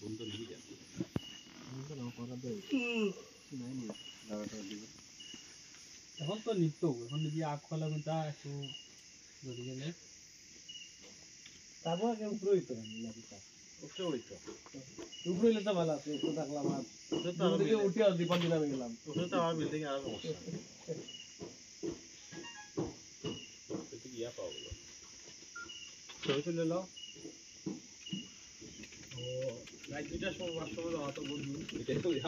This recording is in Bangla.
বন্ধু নিবি কেন বন্ধু নাও করা দেয় নাই নি দাঁড়াটা দিবে এখন তো নিতো এখন যদি আখ খোলা গুঁতা একটু যদি গেলে তারপর কেউ উপরে হইতো না লাগিটা ওকে হইতো উপরে হইলে তো ভালো আছে একটু থাকলাম আর দিকে উঠে আর দীপন দিলাম গেলাম ওখানে তো আমার বিল্ডিং আর সমস্যা তো ইয়া পাবো ছবি তুলে নাও ও রাত 2টার সময় 5 সময় যাওয়া তো বন্ধু এটাই তো